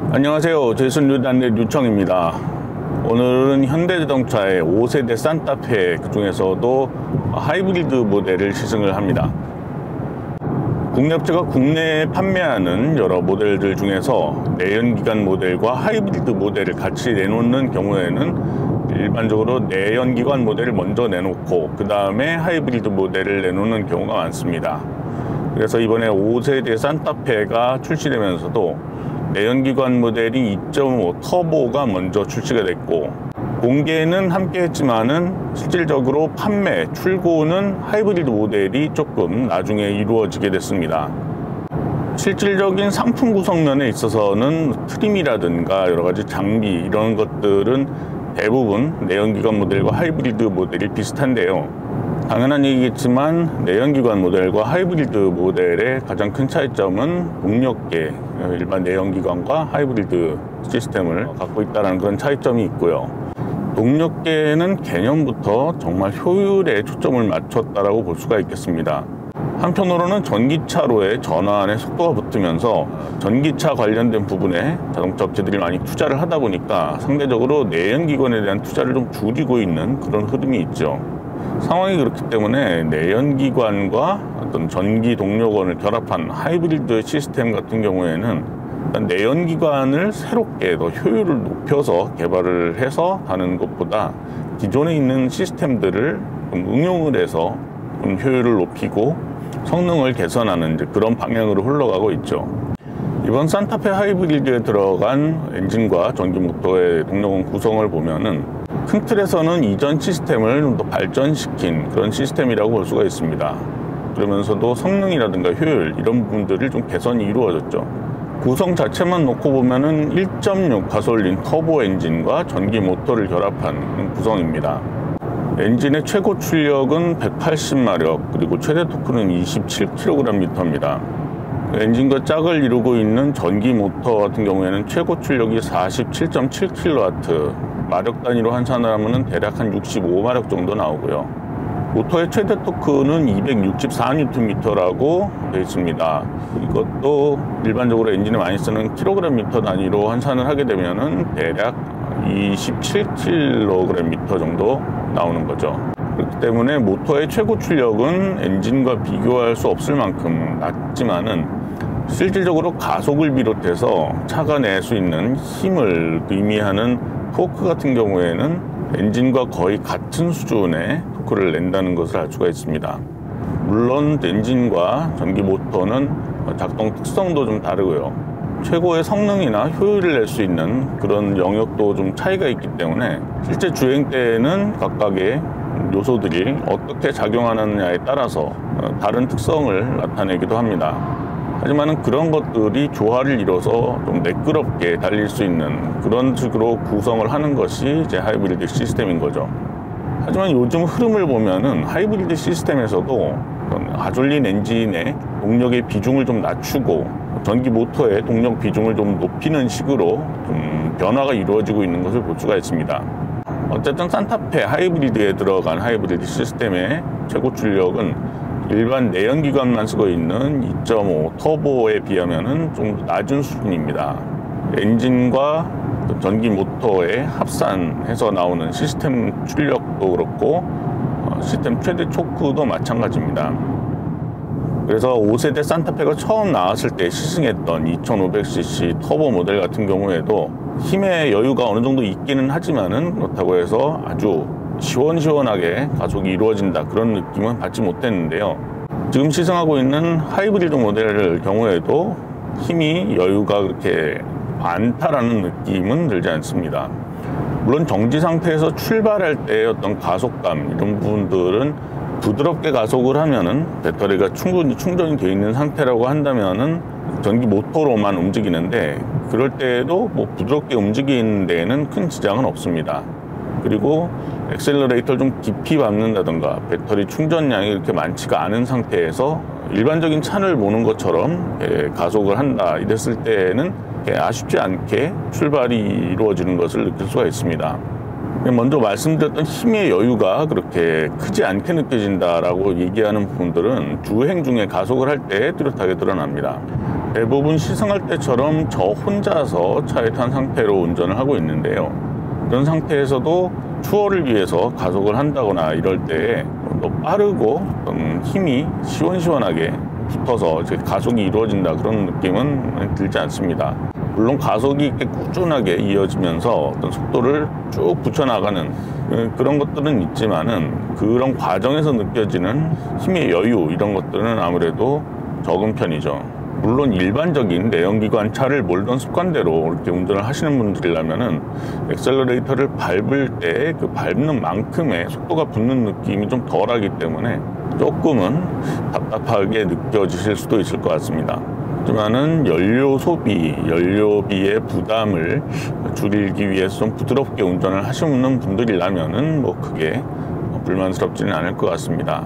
안녕하세요. 제이슨류단의 류청입니다. 오늘은 현대자동차의 5세대 산타페 그 중에서도 하이브리드 모델을 시승을 합니다. 국내 업체가 국내에 판매하는 여러 모델들 중에서 내연기관 모델과 하이브리드 모델을 같이 내놓는 경우에는 일반적으로 내연기관 모델을 먼저 내놓고 그 다음에 하이브리드 모델을 내놓는 경우가 많습니다. 그래서 이번에 5세대 산타페가 출시되면서도 내연기관 모델이 2.5 터보가 먼저 출시가 됐고, 공개는 함께 했지만은 실질적으로 판매, 출고는 하이브리드 모델이 조금 나중에 이루어지게 됐습니다. 실질적인 상품 구성면에 있어서는 트림이라든가 여러가지 장비 이런 것들은 대부분 내연기관 모델과 하이브리드 모델이 비슷한데요. 당연한 얘기겠지만 내연기관 모델과 하이브리드 모델의 가장 큰 차이점은 동력계, 일반 내연기관과 하이브리드 시스템을 갖고 있다는 그런 차이점이 있고요. 동력계는 개념부터 정말 효율에 초점을 맞췄다라고 볼 수가 있겠습니다. 한편으로는 전기차로의 전환에 속도가 붙으면서 전기차 관련된 부분에 자동차 업체들이 많이 투자를 하다 보니까 상대적으로 내연기관에 대한 투자를 좀 줄이고 있는 그런 흐름이 있죠. 상황이 그렇기 때문에 내연기관과 어떤 전기 동력원을 결합한 하이브리드 시스템 같은 경우에는 내연기관을 새롭게 더 효율을 높여서 개발을 해서 하는 것보다 기존에 있는 시스템들을 좀 응용을 해서 좀 효율을 높이고 성능을 개선하는 그런 방향으로 흘러가고 있죠. 이번 산타페 하이브리드에 들어간 엔진과 전기 모터의 동력원 구성을 보면은 큰 틀에서는 이전 시스템을 좀 더 발전시킨 그런 시스템이라고 볼 수가 있습니다. 그러면서도 성능이라든가 효율 이런 부분들이 좀 개선이 이루어졌죠. 구성 자체만 놓고 보면은 1.6 가솔린 터보 엔진과 전기 모터를 결합한 구성입니다. 엔진의 최고 출력은 180마력, 그리고 최대 토크는 27kgm입니다. 엔진과 짝을 이루고 있는 전기 모터 같은 경우에는 최고 출력이 47.7kW, 마력 단위로 환산을 하면 대략 한 65마력 정도 나오고요. 모터의 최대 토크는 264Nm라고 되어 있습니다. 이것도 일반적으로 엔진에 많이 쓰는 kgm 단위로 환산을 하게 되면은 대략 27kgm 정도 나오는 거죠. 그렇기 때문에 모터의 최고 출력은 엔진과 비교할 수 없을 만큼 낮지만은 실질적으로 가속을 비롯해서 차가 낼 수 있는 힘을 의미하는 토크 같은 경우에는 엔진과 거의 같은 수준의 토크를 낸다는 것을 알 수가 있습니다. 물론 엔진과 전기 모터는 작동 특성도 좀 다르고요. 최고의 성능이나 효율을 낼 수 있는 그런 영역도 좀 차이가 있기 때문에 실제 주행 때에는 각각의 요소들이 어떻게 작용하느냐에 따라서 다른 특성을 나타내기도 합니다. 하지만 그런 것들이 조화를 이뤄서 좀 매끄럽게 달릴 수 있는 그런 식으로 구성을 하는 것이 이제 하이브리드 시스템인 거죠. 하지만 요즘 흐름을 보면은 하이브리드 시스템에서도 가솔린 엔진의 동력의 비중을 좀 낮추고 전기 모터의 동력 비중을 좀 높이는 식으로 좀 변화가 이루어지고 있는 것을 볼 수가 있습니다. 어쨌든 산타페 하이브리드에 들어간 하이브리드 시스템의 최고 출력은 일반 내연기관만 쓰고 있는 2.5 터보에 비하면 좀 낮은 수준입니다. 엔진과 전기 모터의 합산해서 나오는 시스템 출력도 그렇고 시스템 최대 토크도 마찬가지입니다. 그래서 5세대 산타페가 처음 나왔을 때 시승했던 2500cc 터보 모델 같은 경우에도 힘의 여유가 어느 정도 있기는 하지만은 그렇다고 해서 아주 시원시원하게 가속이 이루어진다 그런 느낌은 받지 못했는데요. 지금 시승하고 있는 하이브리드 모델의 경우에도 힘이 여유가 그렇게 많다라는 느낌은 들지 않습니다. 물론 정지 상태에서 출발할 때의 어떤 가속감 이런 부분들은 부드럽게 가속을 하면은 배터리가 충분히 충전이 되어 있는 상태라고 한다면은 전기 모터로만 움직이는데 그럴 때에도 뭐 부드럽게 움직이는 데에는 큰 지장은 없습니다. 그리고 엑셀러레이터를 좀 깊이 밟는다던가 배터리 충전량이 그렇게 많지가 않은 상태에서 일반적인 차를 모는 것처럼 가속을 한다 이랬을 때에는 아쉽지 않게 출발이 이루어지는 것을 느낄 수가 있습니다. 먼저 말씀드렸던 힘의 여유가 그렇게 크지 않게 느껴진다라고 얘기하는 부분들은 주행 중에 가속을 할 때 뚜렷하게 드러납니다. 대부분 시승할 때처럼 저 혼자서 차에 탄 상태로 운전을 하고 있는데요. 이런 상태에서도 추월을 위해서 가속을 한다거나 이럴 때 더 빠르고 힘이 시원시원하게 붙어서 이제 가속이 이루어진다, 그런 느낌은 들지 않습니다. 물론 가속이 이렇게 꾸준하게 이어지면서 어떤 속도를 쭉 붙여나가는 그런 것들은 있지만은, 그런 과정에서 느껴지는 힘의 여유, 이런 것들은 아무래도 적은 편이죠. 물론 일반적인 내연기관 차를 몰던 습관대로 이렇게 운전을 하시는 분들이라면은 엑셀러레이터를 밟을 때 그 밟는 만큼의 속도가 붙는 느낌이 좀 덜하기 때문에 조금은 답답하게 느껴지실 수도 있을 것 같습니다. 하지만은 연료 소비, 연료비의 부담을 줄이기 위해서 좀 부드럽게 운전을 하시는 분들이라면은 뭐 크게 불만스럽지는 않을 것 같습니다.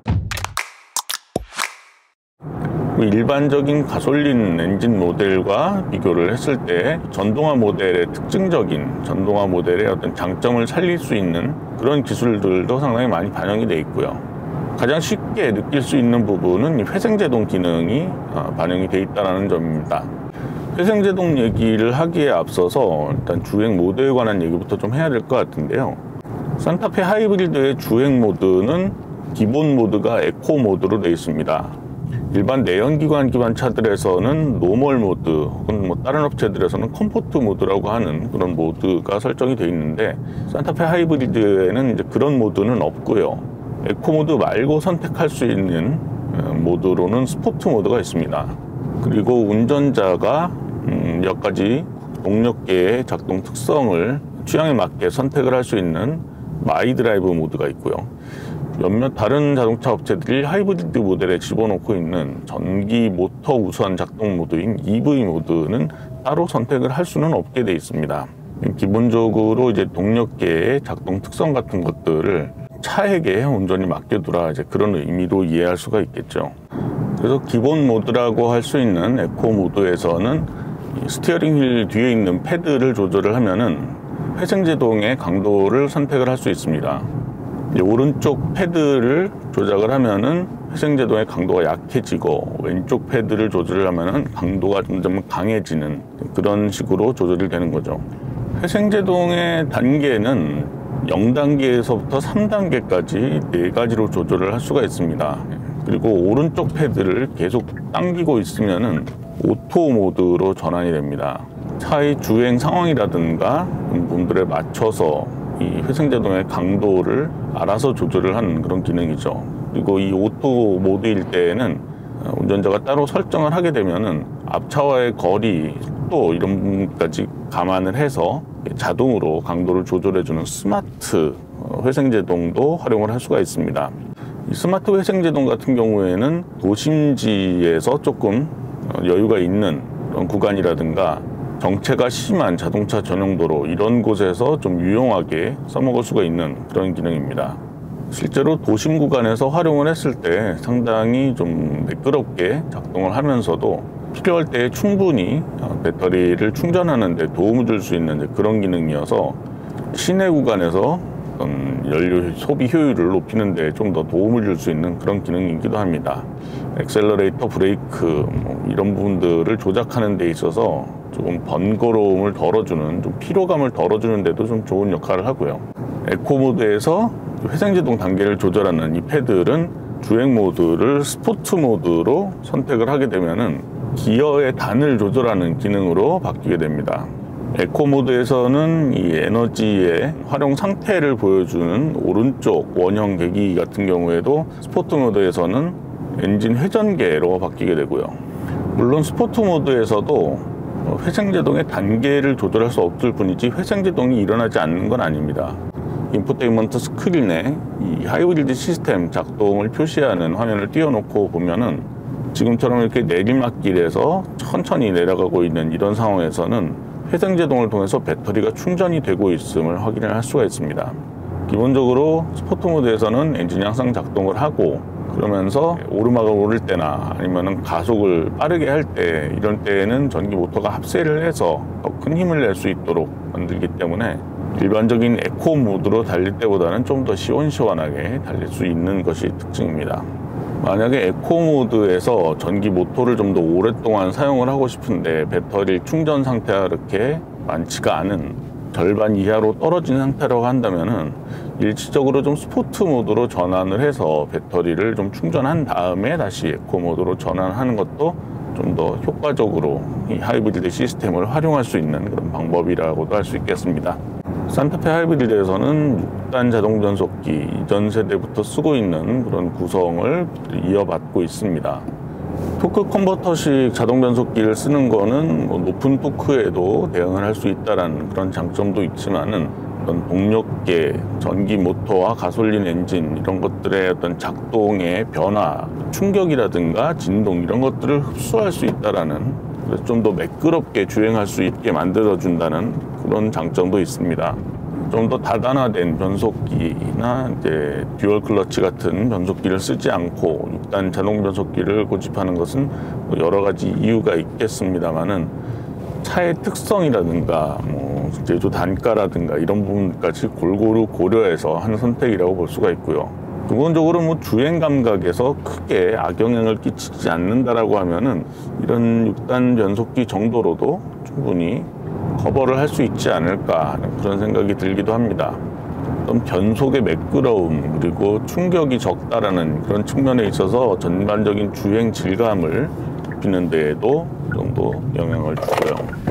일반적인 가솔린 엔진 모델과 비교를 했을 때 전동화 모델의 특징적인, 전동화 모델의 어떤 장점을 살릴 수 있는 그런 기술들도 상당히 많이 반영이 되어 있고요. 가장 쉽게 느낄 수 있는 부분은 이 회생제동 기능이 반영이 되어 있다는 점입니다. 회생제동 얘기를 하기에 앞서서 일단 주행 모드에 관한 얘기부터 좀 해야 될 것 같은데요. 산타페 하이브리드의 주행 모드는 기본 모드가 에코 모드로 되어 있습니다. 일반 내연기관 기반 차들에서는 노멀 모드, 혹은 뭐 다른 업체들에서는 컴포트 모드라고 하는 그런 모드가 설정이 되어 있는데, 산타페 하이브리드에는 이제 그런 모드는 없고요. 에코 모드 말고 선택할 수 있는 모드로는 스포트 모드가 있습니다. 그리고 운전자가 몇 가지 동력계의 작동 특성을 취향에 맞게 선택을 할 수 있는 마이 드라이브 모드가 있고요. 몇몇 다른 자동차 업체들이 하이브리드 모델에 집어넣고 있는 전기 모터 우선 작동 모드인 EV 모드는 따로 선택을 할 수는 없게 되어 있습니다. 기본적으로 이제 동력계의 작동 특성 같은 것들을 차에게 온전히 맡겨두라, 이제 그런 의미로 이해할 수가 있겠죠. 그래서 기본 모드라고 할 수 있는 에코 모드에서는 스티어링 휠 뒤에 있는 패드를 조절을 하면은 회생제동의 강도를 선택을 할 수 있습니다. 오른쪽 패드를 조작을 하면은 회생제동의 강도가 약해지고, 왼쪽 패드를 조절을 하면은 강도가 점점 강해지는 그런 식으로 조절이 되는 거죠. 회생제동의 단계는 0단계에서부터 3단계까지 4가지로 조절을 할 수가 있습니다. 그리고 오른쪽 패드를 계속 당기고 있으면은 오토 모드로 전환이 됩니다. 차의 주행 상황이라든가 분들에 맞춰서 이 회생제동의 강도를 알아서 조절을 하는 그런 기능이죠. 그리고 이 오토 모드일 때에는 운전자가 따로 설정을 하게 되면은 앞차와의 거리, 속도 이런 부분까지 감안을 해서 자동으로 강도를 조절해주는 스마트 회생제동도 활용을 할 수가 있습니다. 이 스마트 회생제동 같은 경우에는 도심지에서 조금 여유가 있는 그런 구간이라든가 정체가 심한 자동차 전용도로, 이런 곳에서 좀 유용하게 써먹을 수가 있는 그런 기능입니다. 실제로 도심 구간에서 활용을 했을 때 상당히 좀 매끄럽게 작동을 하면서도 필요할 때 충분히 배터리를 충전하는 데 도움을 줄 수 있는 그런 기능이어서 시내 구간에서 연료 소비 효율을 높이는 데 좀 더 도움을 줄 수 있는 그런 기능이기도 합니다. 엑셀러레이터, 브레이크 이런 부분들을 조작하는 데 있어서 조금 번거로움을 덜어주는, 좀 피로감을 덜어주는 데도 좀 좋은 역할을 하고요. 에코 모드에서 회생제동 단계를 조절하는 이 패드는 주행 모드를 스포츠 모드로 선택을 하게 되면은 기어의 단을 조절하는 기능으로 바뀌게 됩니다. 에코 모드에서는 이 에너지의 활용 상태를 보여주는 오른쪽 원형 계기 같은 경우에도 스포츠 모드에서는 엔진 회전계로 바뀌게 되고요. 물론 스포츠 모드에서도 회생제동의 단계를 조절할 수 없을 뿐이지 회생제동이 일어나지 않는 건 아닙니다. 인포테인먼트 스크린에 이 하이브리드 시스템 작동을 표시하는 화면을 띄워놓고 보면은 지금처럼 이렇게 내리막길에서 천천히 내려가고 있는 이런 상황에서는 회생제동을 통해서 배터리가 충전이 되고 있음을 확인을 할 수가 있습니다. 기본적으로 스포트 모드에서는 엔진이 항상 작동을 하고, 그러면서 오르막을 오를 때나 아니면 가속을 빠르게 할 때, 이런 때에는 전기 모터가 합세를 해서 더 큰 힘을 낼 수 있도록 만들기 때문에 일반적인 에코 모드로 달릴 때보다는 좀 더 시원시원하게 달릴 수 있는 것이 특징입니다. 만약에 에코 모드에서 전기 모터를 좀 더 오랫동안 사용을 하고 싶은데 배터리 충전 상태가 그렇게 많지가 않은 절반 이하로 떨어진 상태라고 한다면은 일시적으로 좀 스포트 모드로 전환을 해서 배터리를 좀 충전한 다음에 다시 에코 모드로 전환하는 것도 좀 더 효과적으로 이 하이브리드 시스템을 활용할 수 있는 그런 방법이라고도 할 수 있겠습니다. 산타페 하이브리드에서는 6단 자동 변속기 이전 세대부터 쓰고 있는 그런 구성을 이어받고 있습니다. 토크 컨버터식 자동 변속기를 쓰는 거는 높은 토크에도 대응을 할 수 있다는 그런 장점도 있지만은 어떤 동력계, 전기 모터와 가솔린 엔진 이런 것들의 어떤 작동의 변화, 충격이라든가 진동 이런 것들을 흡수할 수 있다라는, 그래서 좀 더 매끄럽게 주행할 수 있게 만들어준다는 그런 장점도 있습니다. 좀 더 다단화된 변속기나 이제 듀얼 클러치 같은 변속기를 쓰지 않고 6단 자동 변속기를 고집하는 것은 여러 가지 이유가 있겠습니다만은 차의 특성이라든가 제조 단가라든가 이런 부분까지 골고루 고려해서 한 선택이라고 볼 수가 있고요. 기본적으로 주행 감각에서 크게 악영향을 끼치지 않는다라고 하면은 이런 6단 변속기 정도로도 충분히 커버를 할 수 있지 않을까 하는 그런 생각이 들기도 합니다. 어떤 변속의 매끄러움 그리고 충격이 적다라는 그런 측면에 있어서 전반적인 주행 질감을 높이는 데에도 그 정도 영향을 주고요.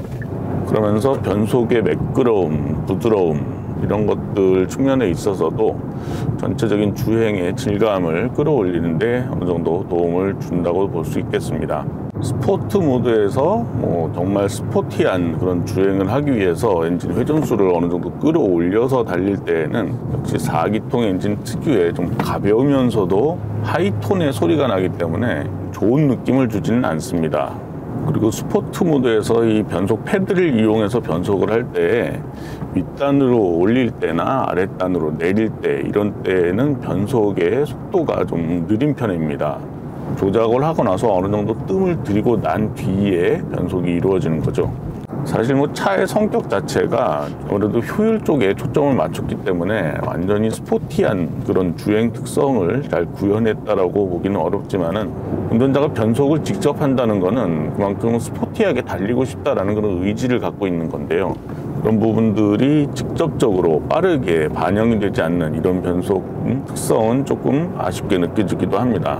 그러면서 변속의 매끄러움, 부드러움 이런 것들 측면에 있어서도 전체적인 주행의 질감을 끌어올리는데 어느 정도 도움을 준다고 볼 수 있겠습니다. 스포트 모드에서 정말 스포티한 그런 주행을 하기 위해서 엔진 회전수를 어느 정도 끌어올려서 달릴 때에는 역시 4기통 엔진 특유의 좀 가벼우면서도 하이톤의 소리가 나기 때문에 좋은 느낌을 주지는 않습니다. 그리고 스포트 모드에서 이 변속 패드를 이용해서 변속을 할 때 윗단으로 올릴 때나 아랫단으로 내릴 때 이런 때에는 변속의 속도가 좀 느린 편입니다. 조작을 하고 나서 어느 정도 뜸을 들이고 난 뒤에 변속이 이루어지는 거죠. 사실 차의 성격 자체가 아무래도 효율 쪽에 초점을 맞췄기 때문에 완전히 스포티한 그런 주행 특성을 잘 구현했다라고 보기는 어렵지만은 운전자가 변속을 직접 한다는 거는 그만큼 스포티하게 달리고 싶다라는 그런 의지를 갖고 있는 건데요. 그런 부분들이 직접적으로 빠르게 반영이 되지 않는 이런 변속 특성은 조금 아쉽게 느껴지기도 합니다.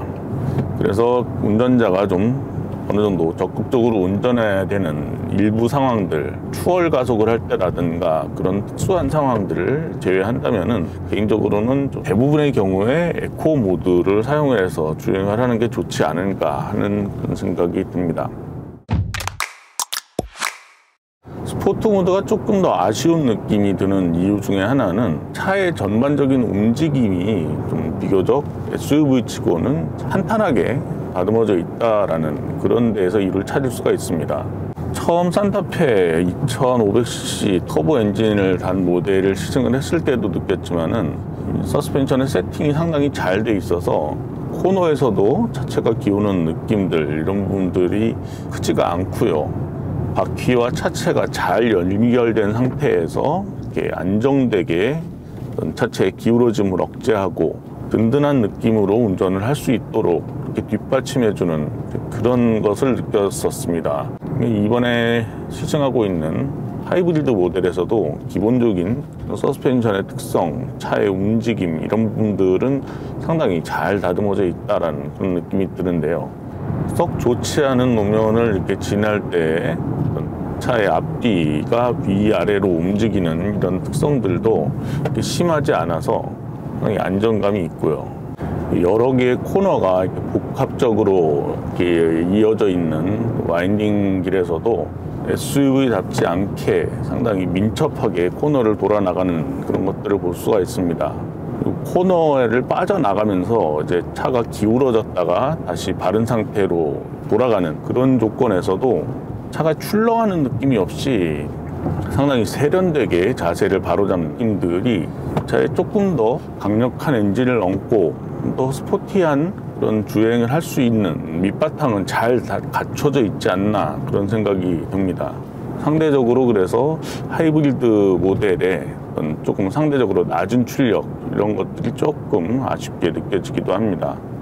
그래서 운전자가 좀 어느 정도 적극적으로 운전해야 되는 일부 상황들, 추월 가속을 할 때라든가 그런 특수한 상황들을 제외한다면은 개인적으로는 대부분의 경우에 에코 모드를 사용해서 주행을 하는 게 좋지 않을까 하는 그런 생각이 듭니다. 스포트 모드가 조금 더 아쉬운 느낌이 드는 이유 중에 하나는 차의 전반적인 움직임이 좀 비교적 SUV치고는 탄탄하게 다듬어져 있다라는 그런 데에서 이유를 찾을 수가 있습니다. 처음 산타페 2500cc 터보 엔진을 단 모델을 시승을 했을 때도 느꼈지만은 서스펜션의 세팅이 상당히 잘 돼 있어서 코너에서도 차체가 기우는 느낌들 이런 부분들이 크지가 않고요. 바퀴와 차체가 잘 연결된 상태에서 이렇게 안정되게 차체의 기울어짐을 억제하고 든든한 느낌으로 운전을 할 수 있도록 이렇게 뒷받침해주는 그런 것을 느꼈었습니다. 이번에 시승하고 있는 하이브리드 모델에서도 기본적인 서스펜션의 특성, 차의 움직임 이런 부분들은 상당히 잘 다듬어져 있다는 그런 느낌이 드는데요. 썩 좋지 않은 노면을 이렇게 지날 때 차의 앞뒤가 위아래로 움직이는 이런 특성들도 이렇게 심하지 않아서 상당히 안정감이 있고요. 여러 개의 코너가 이렇게 복합적으로 이렇게 이어져 있는 와인딩 길에서도 SUV답지 않게 상당히 민첩하게 코너를 돌아 나가는 그런 것들을 볼 수가 있습니다. 코너를 빠져나가면서 이제 차가 기울어졌다가 다시 바른 상태로 돌아가는 그런 조건에서도 차가 출렁하는 느낌이 없이 상당히 세련되게 자세를 바로잡는 느낌들이 차에 조금 더 강력한 엔진을 얹고 더 스포티한 그런 주행을 할 수 있는 밑바탕은 잘 갖춰져 있지 않나 그런 생각이 듭니다. 상대적으로 그래서 하이브리드 모델에 조금 상대적으로 낮은 출력 이런 것들이 조금 아쉽게 느껴지기도 합니다.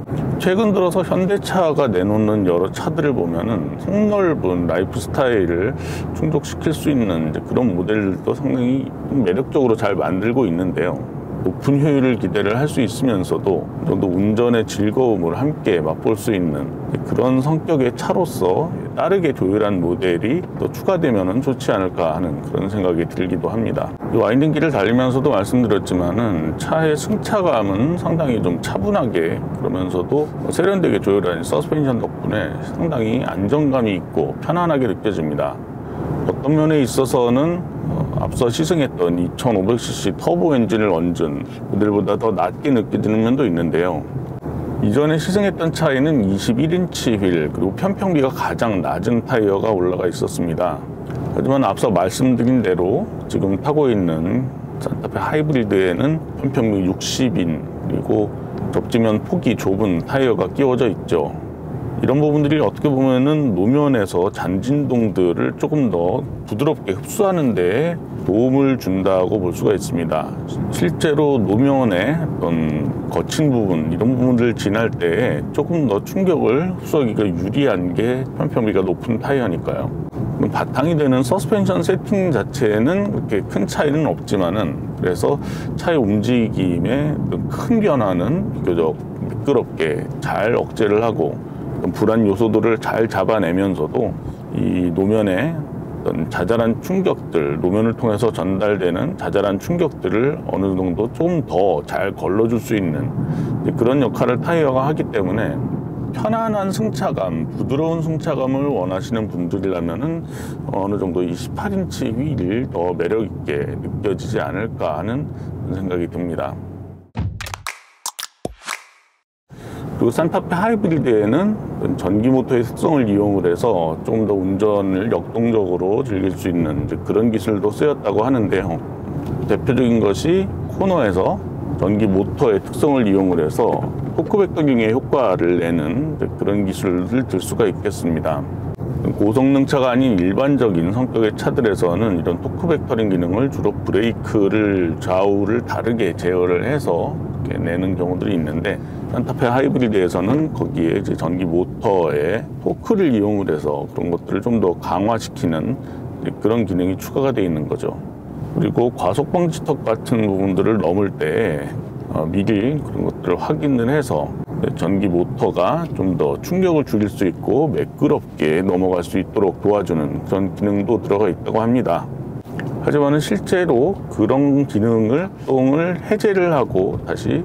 최근 들어서 현대차가 내놓는 여러 차들을 보면은 폭넓은 라이프 스타일을 충족시킬 수 있는 그런 모델도 상당히 매력적으로 잘 만들고 있는데요. 높은 효율을 기대를 할 수 있으면서도 이 정도 운전의 즐거움을 함께 맛볼 수 있는 그런 성격의 차로서 빠르게 조율한 모델이 또 추가되면 좋지 않을까 하는 그런 생각이 들기도 합니다. 이 와인딩길을 달리면서도 말씀드렸지만은 차의 승차감은 상당히 좀 차분하게, 그러면서도 세련되게 조율한 서스펜션 덕분에 상당히 안정감이 있고 편안하게 느껴집니다. 어떤 면에 있어서는 앞서 시승했던 2500cc 터보 엔진을 얹은 모델보다 더 낮게 느껴지는 면도 있는데요. 이전에 시승했던 차에는 21인치 휠 그리고 편평비가 가장 낮은 타이어가 올라가 있었습니다. 하지만 앞서 말씀드린 대로 지금 타고 있는 산타페 하이브리드에는 편평비 60인 그리고 접지면 폭이 좁은 타이어가 끼워져 있죠. 이런 부분들이 어떻게 보면은 노면에서 잔진동들을 조금 더 부드럽게 흡수하는 데 도움을 준다고 볼 수가 있습니다. 실제로 노면의 어떤 거친 부분, 이런 부분들을 지날 때 조금 더 충격을 흡수하기가 유리한 게 편평비가 높은 타이어니까요. 바탕이 되는 서스펜션 세팅 자체는 그렇게 큰 차이는 없지만은, 그래서 차의 움직임에 큰 변화는 비교적 미끄럽게 잘 억제를 하고 불안 요소들을 잘 잡아내면서도 이 노면의 어떤 자잘한 충격들, 노면을 통해서 전달되는 자잘한 충격들을 어느 정도 조금 더 잘 걸러줄 수 있는 그런 역할을 타이어가 하기 때문에 편안한 승차감, 부드러운 승차감을 원하시는 분들이라면은 어느 정도 28인치 휠이 더 매력있게 느껴지지 않을까 하는 생각이 듭니다. 그리고 산타페 하이브리드에는 전기 모터의 특성을 이용을 해서 조금 더 운전을 역동적으로 즐길 수 있는 그런 기술도 쓰였다고 하는데요. 대표적인 것이 코너에서 전기 모터의 특성을 이용을 해서 토크 벡터링의 효과를 내는 그런 기술을 들 수가 있겠습니다. 고성능차가 아닌 일반적인 성격의 차들에서는 이런 토크 벡터링 기능을 주로 브레이크를 좌우를 다르게 제어를 해서 내는 경우들이 있는데, 산타페 하이브리드에서는 거기에 이제 전기 모터의 토크를 이용을 해서 그런 것들을 좀 더 강화시키는 그런 기능이 추가가 되어 있는 거죠. 그리고 과속 방지턱 같은 부분들을 넘을 때 미리 그런 것들을 확인을 해서 전기 모터가 좀 더 충격을 줄일 수 있고 매끄럽게 넘어갈 수 있도록 도와주는 그런 기능도 들어가 있다고 합니다. 하지만 실제로 그런 기능을 해제를 하고 다시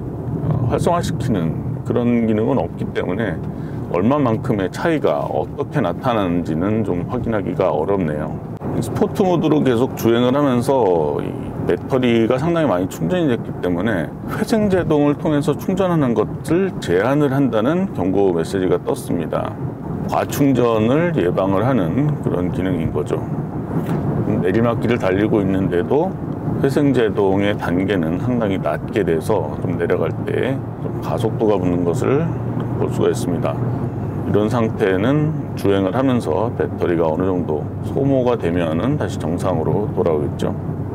활성화시키는 그런 기능은 없기 때문에 얼마만큼의 차이가 어떻게 나타나는지는 좀 확인하기가 어렵네요. 스포트 모드로 계속 주행을 하면서 이 배터리가 상당히 많이 충전이 됐기 때문에 회생제동을 통해서 충전하는 것을 제한을 한다는 경고 메시지가 떴습니다. 과충전을 예방을 하는 그런 기능인 거죠. 내리막길을 달리고 있는데도 회생제동의 단계는 상당히 낮게 돼서 좀 내려갈 때 좀 가속도가 붙는 것을 볼 수가 있습니다. 이런 상태는 주행을 하면서 배터리가 어느 정도 소모가 되면은 다시 정상으로 돌아오겠죠.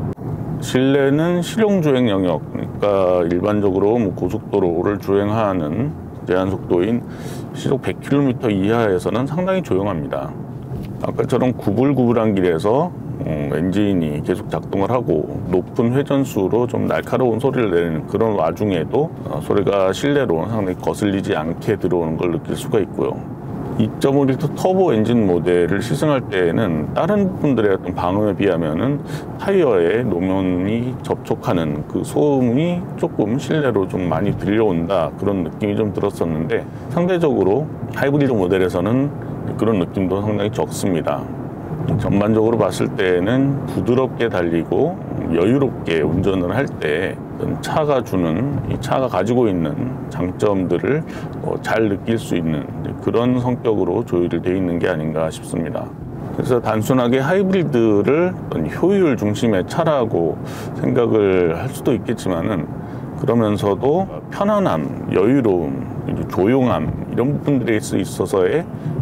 실내는 실용 주행 영역, 그러니까 일반적으로 고속도로를 주행하는 제한 속도인 시속 100km 이하에서는 상당히 조용합니다. 아까처럼 구불구불한 길에서 엔진이 계속 작동을 하고 높은 회전수로 좀 날카로운 소리를 내는 그런 와중에도 소리가 실내로 상당히 거슬리지 않게 들어오는 걸 느낄 수가 있고요. 2.5L 터보 엔진 모델을 시승할 때에는 다른 부분들의 어떤 방음에 비하면은 타이어에 노면이 접촉하는 그 소음이 조금 실내로 좀 많이 들려온다, 그런 느낌이 좀 들었었는데, 상대적으로 하이브리드 모델에서는 그런 느낌도 상당히 적습니다. 전반적으로 봤을 때는 부드럽게 달리고 여유롭게 운전을 할 때 차가 주는, 이 차가 가지고 있는 장점들을 잘 느낄 수 있는 그런 성격으로 조율이 되어 있는 게 아닌가 싶습니다. 그래서 단순하게 하이브리드를 효율 중심의 차라고 생각을 할 수도 있겠지만은, 그러면서도 편안함, 여유로움, 조용함, 이런 부분들에 있어서의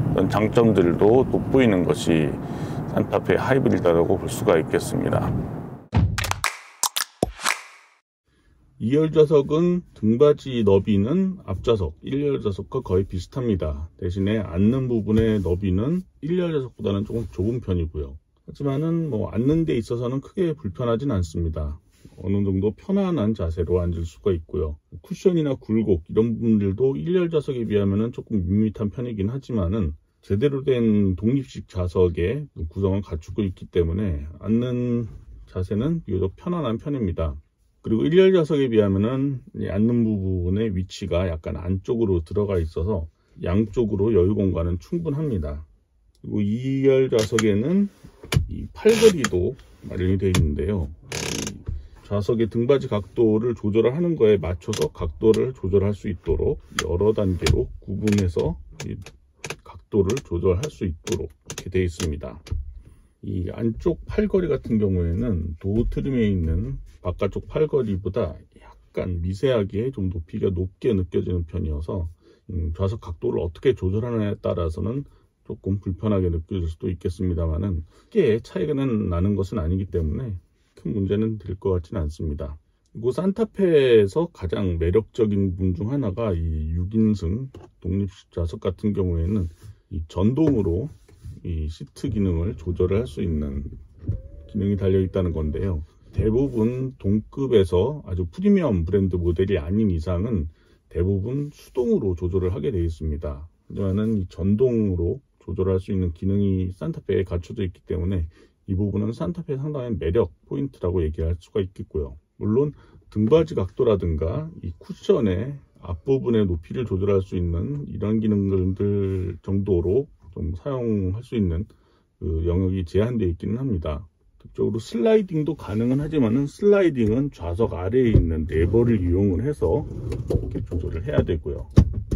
장점들도 돋보이는 것이 산타페 하이브리드라고 볼 수가 있겠습니다. 2열 좌석은 등받이 너비는 앞좌석 1열 좌석과 거의 비슷합니다. 대신에 앉는 부분의 너비는 1열 좌석보다는 조금 좁은 편이고요. 하지만은 앉는 데 있어서는 크게 불편하진 않습니다. 어느 정도 편안한 자세로 앉을 수가 있고요. 쿠션이나 굴곡 이런 부분들도 1열 좌석에 비하면 조금 밋밋한 편이긴 하지만은 제대로 된 독립식 좌석의 구성을 갖추고 있기 때문에 앉는 자세는 비교적 편안한 편입니다. 그리고 1열 좌석에 비하면은 앉는 부분의 위치가 약간 안쪽으로 들어가 있어서 양쪽으로 여유 공간은 충분합니다. 그리고 2열 좌석에는 이 팔걸이도 마련이 되어 있는데요. 좌석의 등받이 각도를 조절하는 거에 맞춰서 각도를 조절할 수 있도록 여러 단계로 구분해서 각도를 조절할 수 있도록 이렇게 되어 있습니다. 이 안쪽 팔걸이 같은 경우에는 도어 트림에 있는 바깥쪽 팔걸이보다 약간 미세하게 좀 높이가 높게 느껴지는 편이어서 좌석 각도를 어떻게 조절하느냐에 따라서는 조금 불편하게 느껴질 수도 있겠습니다만은 크게 차이가 나는 것은 아니기 때문에 큰 문제는 될 것 같지는 않습니다. 그리고 산타페에서 가장 매력적인 부분 중 하나가 이 6인승 독립식 좌석 같은 경우에는 이 전동으로 이 시트 기능을 조절을 할 수 있는 기능이 달려 있다는 건데요. 대부분 동급에서 아주 프리미엄 브랜드 모델이 아닌 이상은 대부분 수동으로 조절을 하게 되어 있습니다. 하지만은 이 전동으로 조절할 수 있는 기능이 산타페에 갖춰져 있기 때문에 이 부분은 산타페의 상당한 매력 포인트라고 얘기할 수가 있겠고요. 물론 등받이 각도라든가 이 쿠션의 앞부분의 높이를 조절할 수 있는 이런 기능들 정도로 좀 사용할 수 있는 그 영역이 제한되어 있기는 합니다. 특적으로 슬라이딩도 가능은 하지만은 슬라이딩은 좌석 아래에 있는 레버를 이용을 해서 이렇게 조절을 해야 되고요.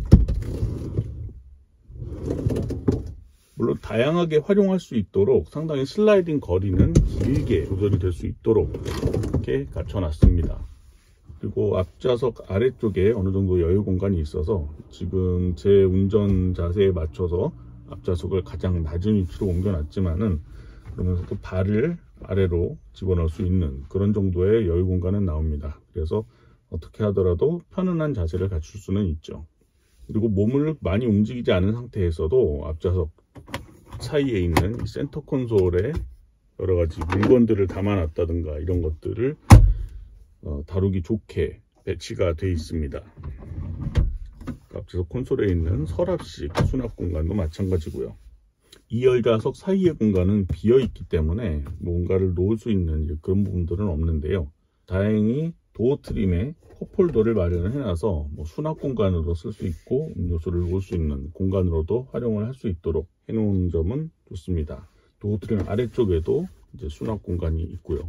물론 다양하게 활용할 수 있도록 상당히 슬라이딩 거리는 길게 조절이 될 수 있도록 이렇게 갖춰놨습니다. 그리고 앞좌석 아래쪽에 어느 정도 여유 공간이 있어서 지금 제 운전 자세에 맞춰서 앞좌석을 가장 낮은 위치로 옮겨놨지만은 그러면서도 발을 아래로 집어넣을 수 있는 그런 정도의 여유 공간은 나옵니다. 그래서 어떻게 하더라도 편안한 자세를 갖출 수는 있죠. 그리고 몸을 많이 움직이지 않은 상태에서도 앞좌석 사이에 있는 센터 콘솔에 여러 가지 물건들을 담아놨다든가 이런 것들을 다루기 좋게 배치가 되어 있습니다. 앞좌석 콘솔에 있는 서랍식 수납 공간도 마찬가지고요. 2열 좌석 사이의 공간은 비어 있기 때문에 뭔가를 놓을 수 있는 그런 부분들은 없는데요. 다행히 도어 트림에 컵홀더를 마련을 해놔서 수납 공간으로 쓸 수 있고 음료수를 놓을 수 있는 공간으로도 활용을 할 수 있도록 해놓은 점은 좋습니다. 도어 트림 아래쪽에도 이제 수납 공간이 있고요.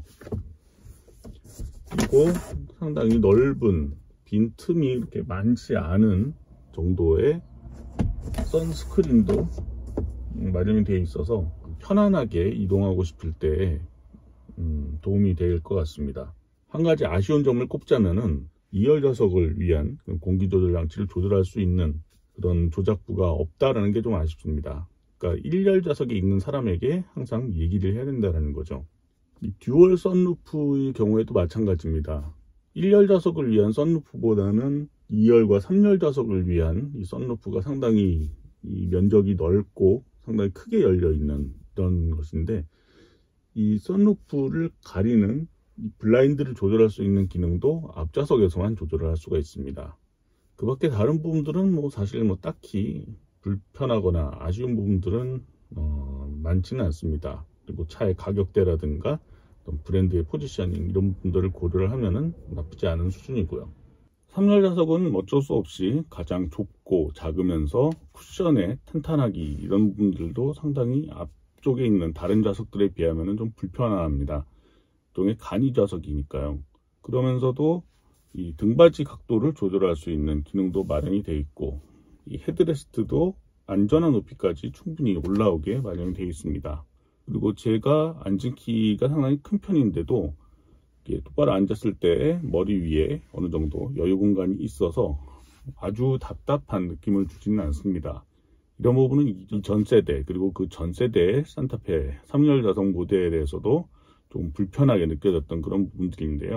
그리고 상당히 넓은 빈틈이 이렇게 많지 않은 정도의 선스크린도 마련이 되어 있어서 편안하게 이동하고 싶을 때 도움이 될 것 같습니다. 한 가지 아쉬운 점을 꼽자면은 2열 좌석을 위한 공기 조절 장치를 조절할 수 있는 그런 조작부가 없다라는 게 좀 아쉽습니다. 그러니까 1열 좌석에 있는 사람에게 항상 얘기를 해야 된다는 거죠. 이 듀얼 선루프의 경우에도 마찬가지입니다. 1열 좌석을 위한 선루프보다는 2열과 3열 좌석을 위한 이 선루프가 상당히 이 면적이 넓고 상당히 크게 열려 있는 이런 것인데, 이 선루프를 가리는 이 블라인드를 조절할 수 있는 기능도 앞좌석에서만 조절을 할 수가 있습니다. 그 밖에 다른 부분들은 사실 딱히 불편하거나 아쉬운 부분들은 많지는 않습니다. 그리고 차의 가격대라든가 브랜드의 포지셔닝 이런 부분들을 고려를 하면은 나쁘지 않은 수준이고요. 3열 좌석은 어쩔 수 없이 가장 좁고 작으면서 쿠션의 탄탄하기 이런 부분들도 상당히 앞쪽에 있는 다른 좌석들에 비하면 좀 불편합니다. 일종의 간이 좌석이니까요. 그러면서도 이 등받이 각도를 조절할 수 있는 기능도 마련이 되어 있고, 이 헤드레스트도 안전한 높이까지 충분히 올라오게 마련이 되어 있습니다. 그리고 제가 앉은 키가 상당히 큰 편인데도 똑바로 앉았을 때 머리 위에 어느 정도 여유 공간이 있어서 아주 답답한 느낌을 주지는 않습니다. 이런 부분은 이 전 세대 그리고 그 전 세대의 산타페 3열 좌석 모델에서도 좀 불편하게 느껴졌던 그런 부분들인데요.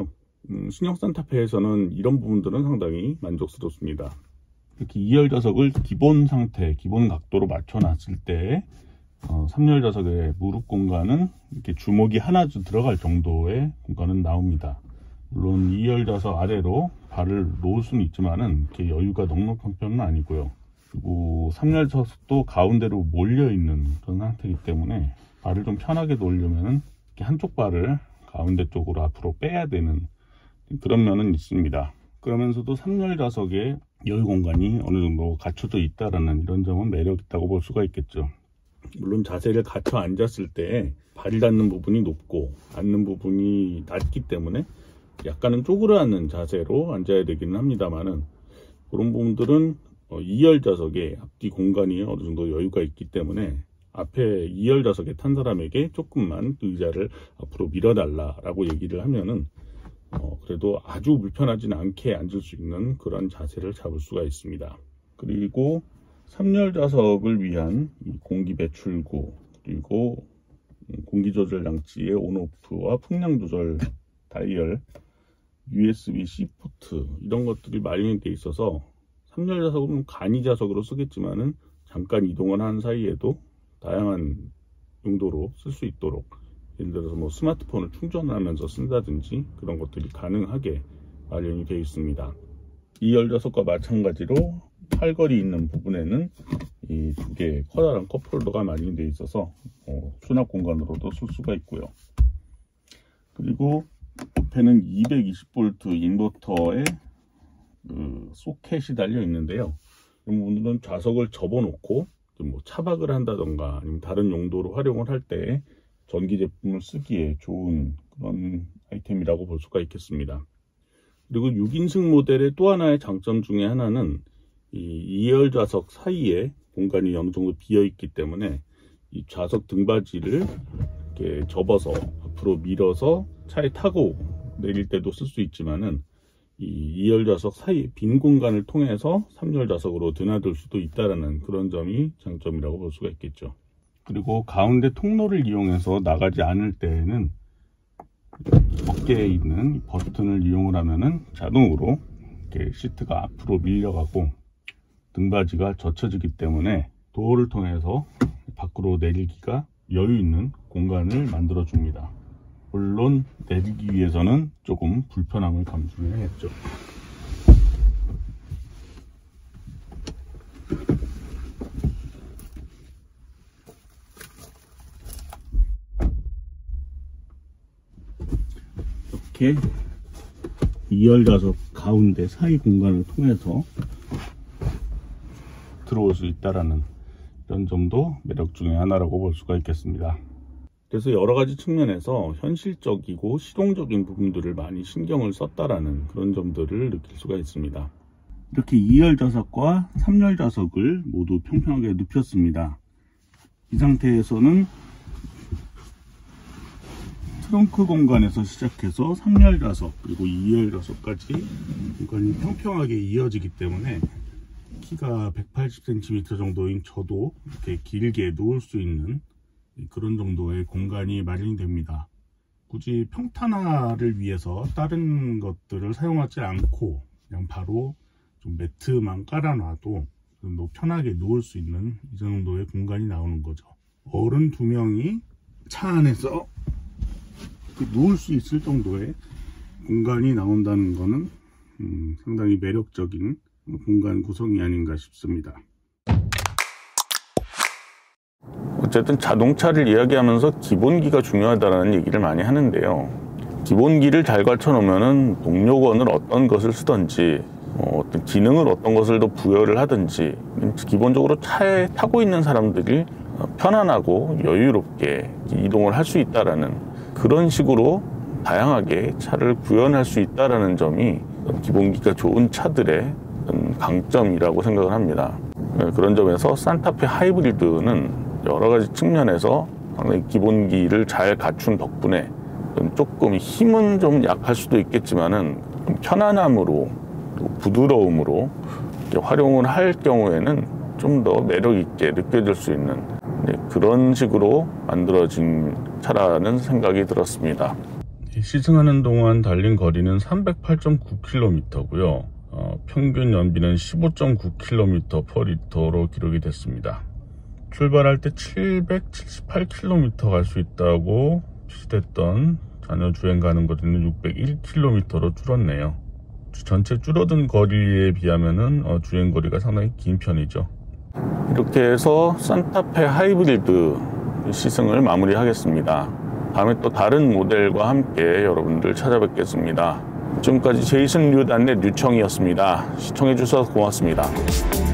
신형 산타페에서는 이런 부분들은 상당히 만족스럽습니다. 이렇게 2열 좌석을 기본 상태, 기본 각도로 맞춰 놨을 때 3열 좌석의 무릎 공간은 이렇게 주먹이 하나 들어갈 정도의 공간은 나옵니다. 물론 2열 좌석 아래로 발을 놓을 수는 있지만은 이렇게 여유가 넉넉한 편은 아니고요. 그리고 3열 좌석도 가운데로 몰려 있는 그런 상태이기 때문에 발을 좀 편하게 놓으려면은 이렇게 한쪽 발을 가운데 쪽으로 앞으로 빼야 되는 그런 면은 있습니다. 그러면서도 3열 좌석의 여유 공간이 어느 정도 갖춰져 있다라는 이런 점은 매력 있다고 볼 수가 있겠죠. 물론 자세를 갖춰 앉았을 때 발이 닿는 부분이 높고 앉는 부분이 낮기 때문에 약간은 쪼그려앉는 자세로 앉아야 되기는 합니다만은 그런 부분들은 2열 좌석에 앞뒤 공간이 어느 정도 여유가 있기 때문에 앞에 2열 좌석에 탄 사람에게 조금만 의자를 앞으로 밀어달라라고 얘기를 하면은 그래도 아주 불편하진 않게 앉을 수 있는 그런 자세를 잡을 수가 있습니다. 그리고 3열 좌석을 위한 이 공기 배출구, 그리고 공기 조절 장치의 온오프와 풍량 조절 다이얼, USB-C 포트 이런 것들이 마련이 되어 있어서 3열 좌석은 간이 좌석으로 쓰겠지만은 잠깐 이동을 하는 사이에도 다양한 용도로 쓸 수 있도록, 예를 들어서 뭐 스마트폰을 충전하면서 쓴다든지 그런 것들이 가능하게 마련이 되어 있습니다. 2열 좌석과 마찬가지로 팔걸이 있는 부분에는 이 두 개의 커다란 컵홀더가 마련이 되어 있어서 수납 공간으로도 쓸 수가 있고요. 그리고 옆에는 220V 인버터에 소켓이 달려 있는데요. 이 부분들은 좌석을 접어놓고 뭐 차박을 한다던가 아니면 다른 용도로 활용을 할 때 전기 제품을 쓰기에 좋은 그런 아이템이라고 볼 수가 있겠습니다. 그리고 6인승 모델의 또 하나의 장점 중에 하나는 이 2열 좌석 사이에 공간이 어느 정도 비어 있기 때문에 이 좌석 등받이를 이렇게 접어서 앞으로 밀어서 차에 타고 내릴 때도 쓸 수 있지만은 이 2열 좌석 사이 빈 공간을 통해서 3열 좌석으로 드나들 수도 있다는 그런 점이 장점이라고 볼 수가 있겠죠. 그리고 가운데 통로를 이용해서 나가지 않을 때에는 어깨에 있는 버튼을 이용을 하면은 자동으로 이렇게 시트가 앞으로 밀려가고 등받이가 젖혀지기 때문에 도어를 통해서 밖으로 내리기가 여유 있는 공간을 만들어 줍니다. 물론 내리기 위해서는 조금 불편함을 감수해야겠죠. 이렇게 2열 좌석 가운데 사이 공간을 통해서 들어올 수 있다라는 이런 점도 매력 중에 하나라고 볼 수가 있겠습니다. 그래서 여러 가지 측면에서 현실적이고 실용적인 부분들을 많이 신경을 썼다라는 그런 점들을 느낄 수가 있습니다. 이렇게 2열 좌석과 3열 좌석을 모두 평평하게 눕혔습니다. 이 상태에서는 트렁크 공간에서 시작해서 3열 좌석 그리고 2열 좌석까지 공간이 평평하게 이어지기 때문에 키가 180cm 정도인 저도 이렇게 길게 누울 수 있는 그런 정도의 공간이 마련이 됩니다. 굳이 평탄화를 위해서 다른 것들을 사용하지 않고 그냥 바로 좀 매트만 깔아놔도 편하게 누울 수 있는 이 정도의 공간이 나오는 거죠. 어른 2명이 차 안에서 누울 수 있을 정도의 공간이 나온다는 것은 상당히 매력적인 공간 구성이 아닌가 싶습니다. 어쨌든 자동차를 이야기하면서 기본기가 중요하다는 얘기를 많이 하는데요. 기본기를 잘 갖춰 놓으면 동력원을 어떤 것을 쓰든지 어떤 기능을 어떤 것을 더 부여를 하든지 기본적으로 차에 타고 있는 사람들이 편안하고 여유롭게 이동을 할 수 있다라는 그런 식으로 다양하게 차를 구현할 수 있다라는 점이 기본기가 좋은 차들의 강점이라고 생각을 합니다. 그런 점에서 산타페 하이브리드는 여러 가지 측면에서 상당히 기본기를 잘 갖춘 덕분에 조금 힘은 좀 약할 수도 있겠지만은 편안함으로 부드러움으로 활용을 할 경우에는 좀 더 매력 있게 느껴질 수 있는 그런 식으로 만들어진 차라는 생각이 들었습니다. 시승하는 동안 달린 거리는 308.9km고요. 평균 연비는 15.9km per 리터로 기록이 됐습니다. 출발할 때 778km 갈 수 있다고 표시됐던 잔여 주행 가는 거리는 601km로 줄었네요. 전체 줄어든 거리에 비하면은 주행 거리가 상당히 긴 편이죠. 이렇게 해서 산타페 하이브리드 시승을 마무리하겠습니다. 다음에 또 다른 모델과 함께 여러분들 찾아뵙겠습니다. 지금까지 제이슨 류단의 류청이었습니다. 시청해주셔서 고맙습니다.